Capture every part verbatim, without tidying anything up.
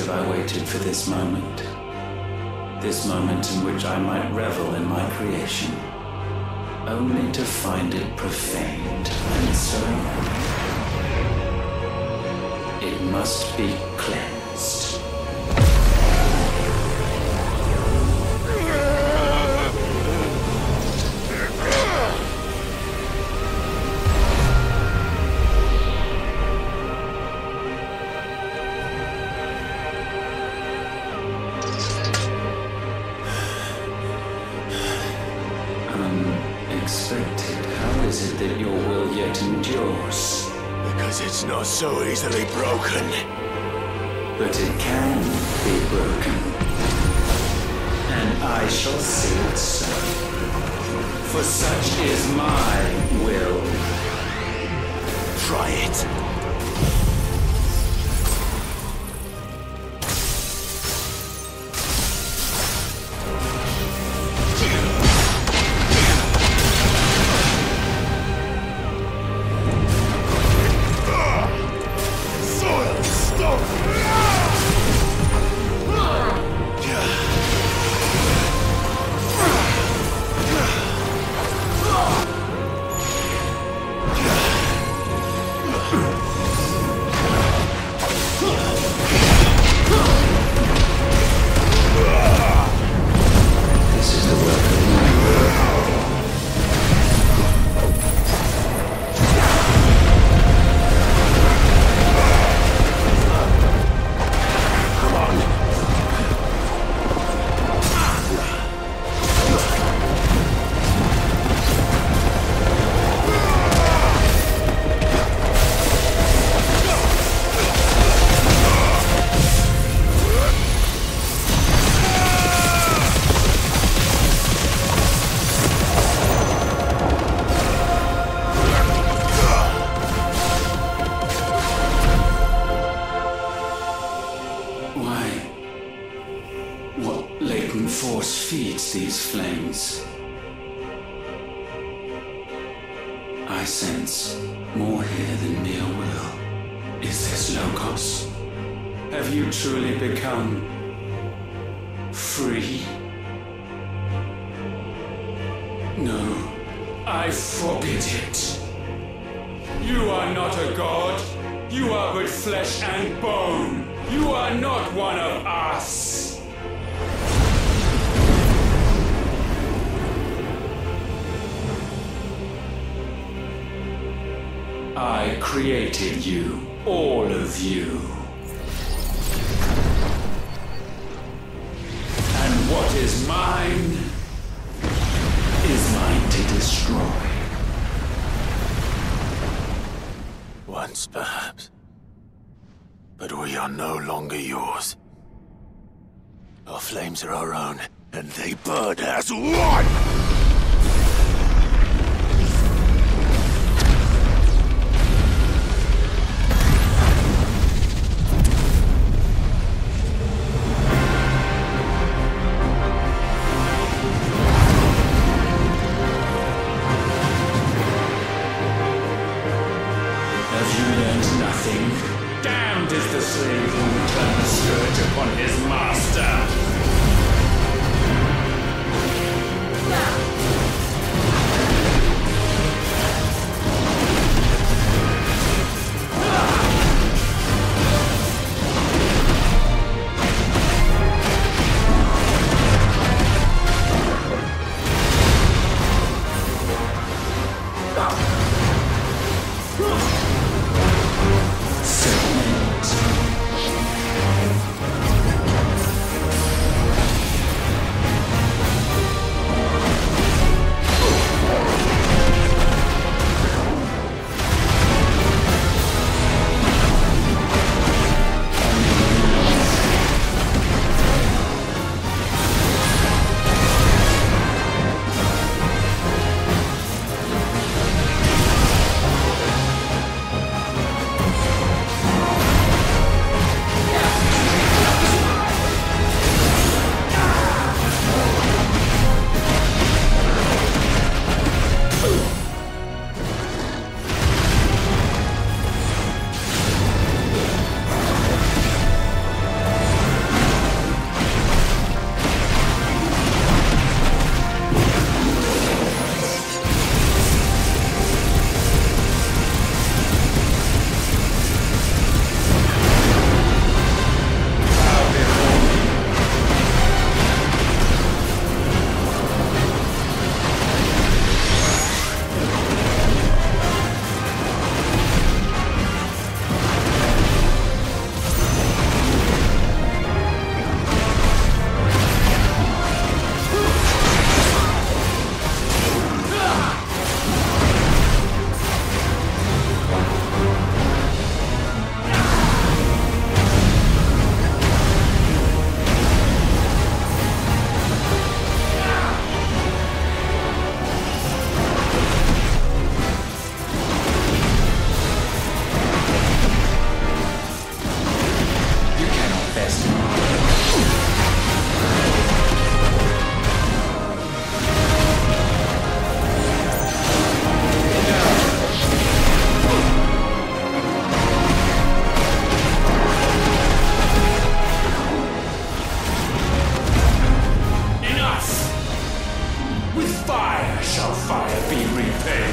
have I waited for this moment. This moment in which I might revel in my creation, only to find it profaned, and so it must be cleansed. That your will yet endures. Because it's not so easily broken. But it can be broken. And I shall see it so. For such is my will. Try it. These flames. I sense more here than mere will. Is this Logos? Have you truly become free? No, I forbid it. You are not a god. You are but flesh and bone. You are not one of us. I created you, all of you. And what is mine is mine to destroy. Once, perhaps. But we are no longer yours. Our flames are our own, and they burn as one! Upon his master. fire shall fire be repaid.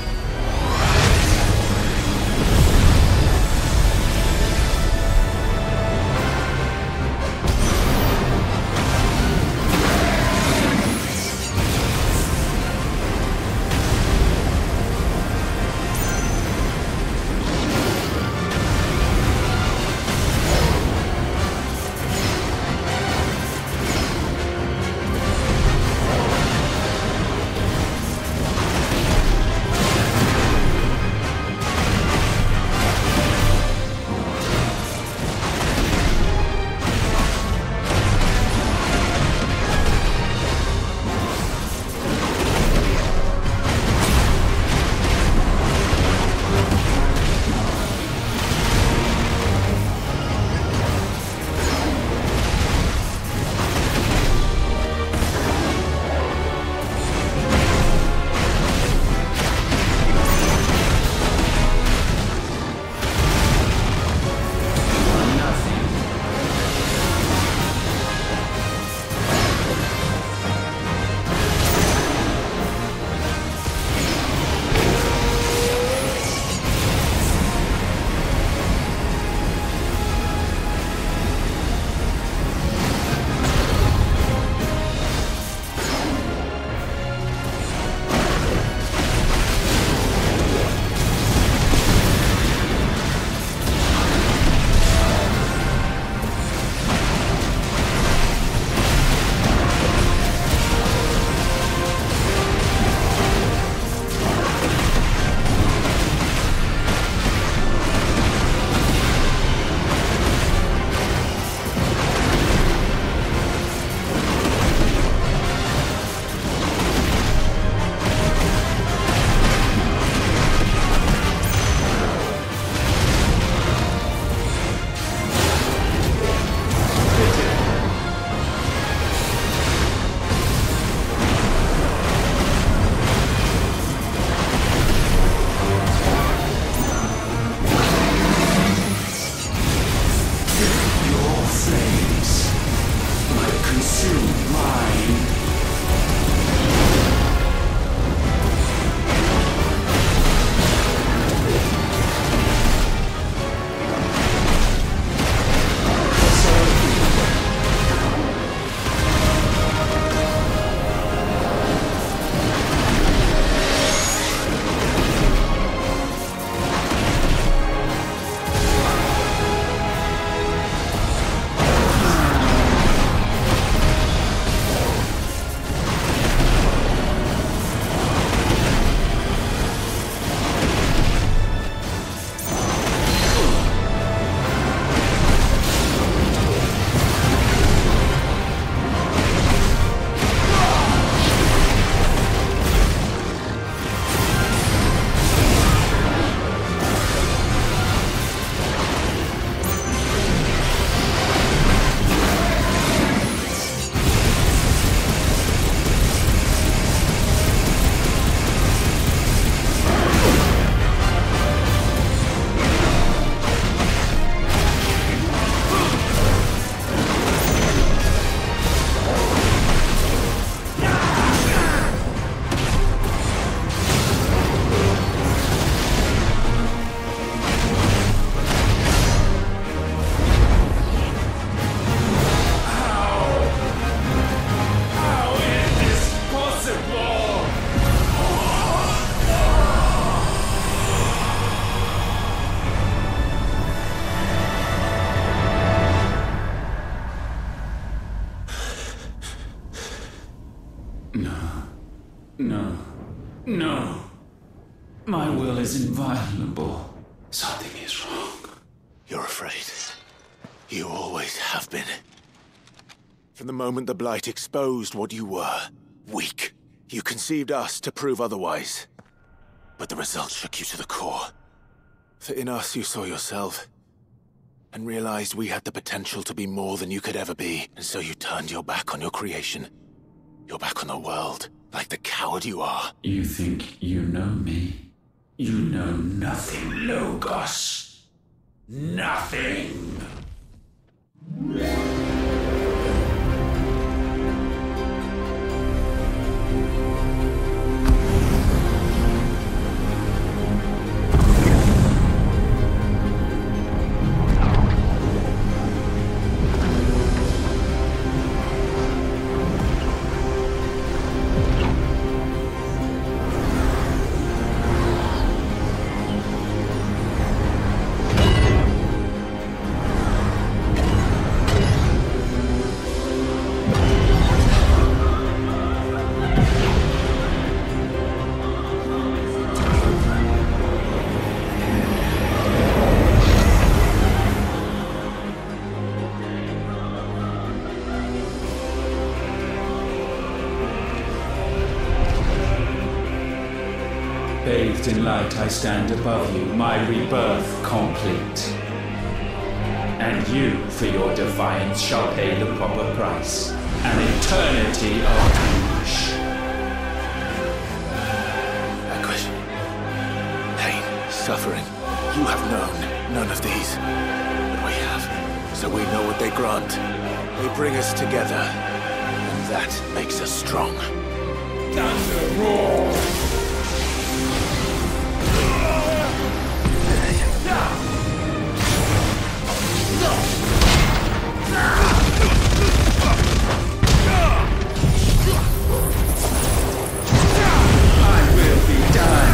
No. No. My will is inviolable. Something is wrong. You're afraid. You always have been. From the moment the Blight exposed what you were, weak, you conceived us to prove otherwise. But the result shook you to the core. For in us you saw yourself, and realized we had the potential to be more than you could ever be, and so you turned your back on your creation. Your back on the world, like the coward you are. You think you know me? You know nothing, Logos. Nothing! Bathed in light, I stand above you, my rebirth complete. And you, for your defiance, shall pay the proper price. An eternity of anguish. Anguish. Pain. Suffering. You have known none of these. But we have. So we know what they grant. They bring us together. And that makes us strong. Thunder roar! I will be done.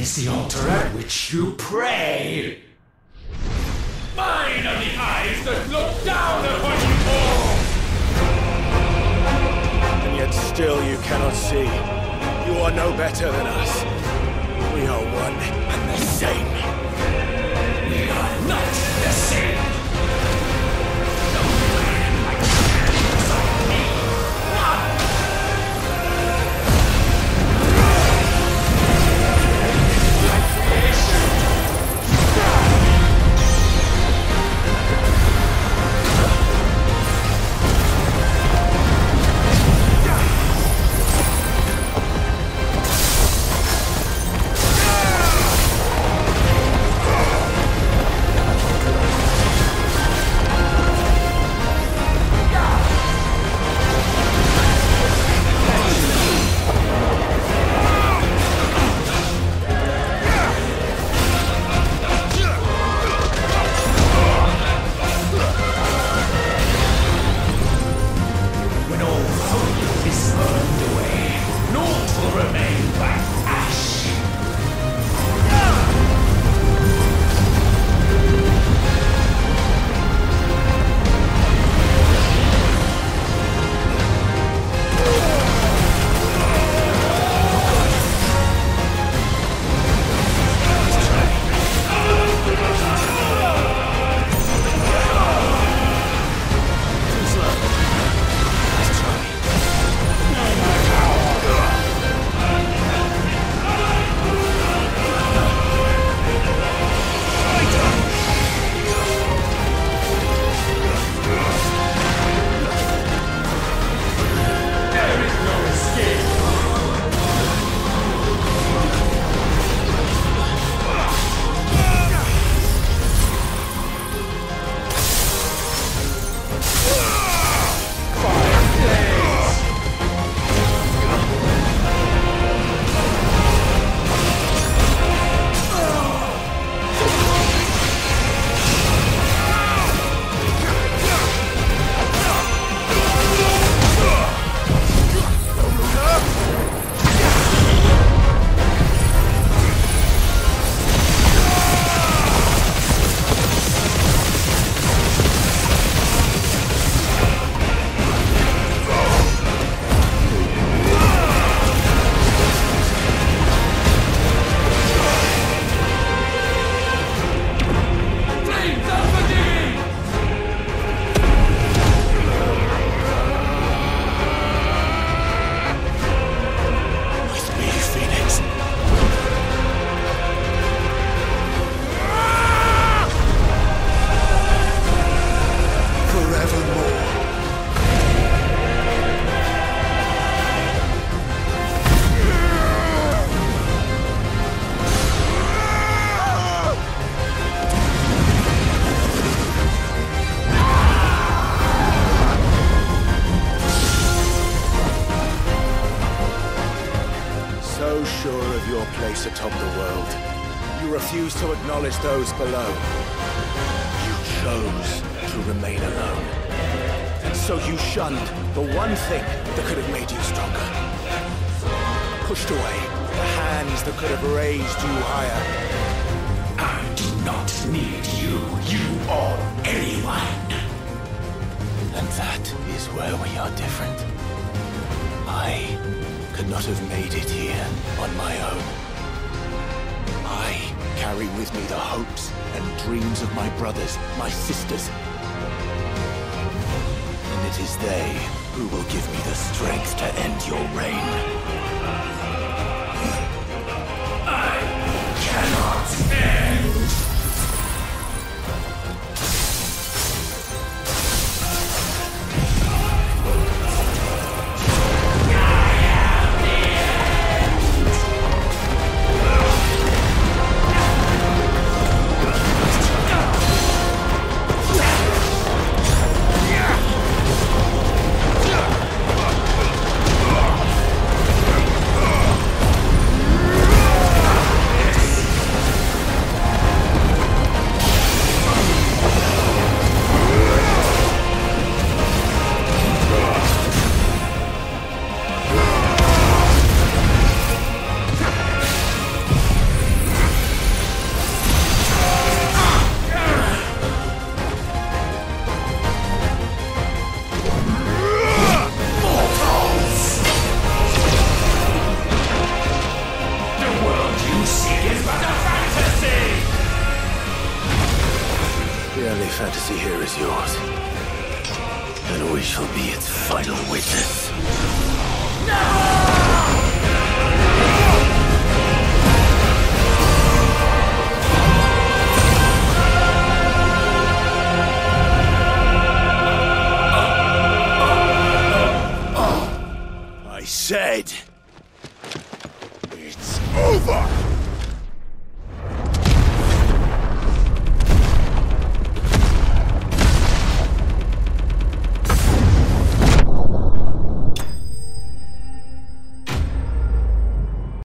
is the altar at which you pray. Mine are the eyes that look down upon you all! And yet still you cannot see. You are no better than us. We are one and the same. We are not the same! No man like hands on me! None! My creation! Atop the world. You refuse to acknowledge those below. You chose to remain alone. And so you shunned the one thing that could have made you stronger. Pushed away the hands that could have raised you higher. I do not need you, you or anyone. And that is where we are different. I could not have made it here on my own. I carry with me the hopes and dreams of my brothers, my sisters. And it is they who will give me the strength to end your reign. I cannot end! Yeah! fantasy here is yours. And we shall be its final witness. Never!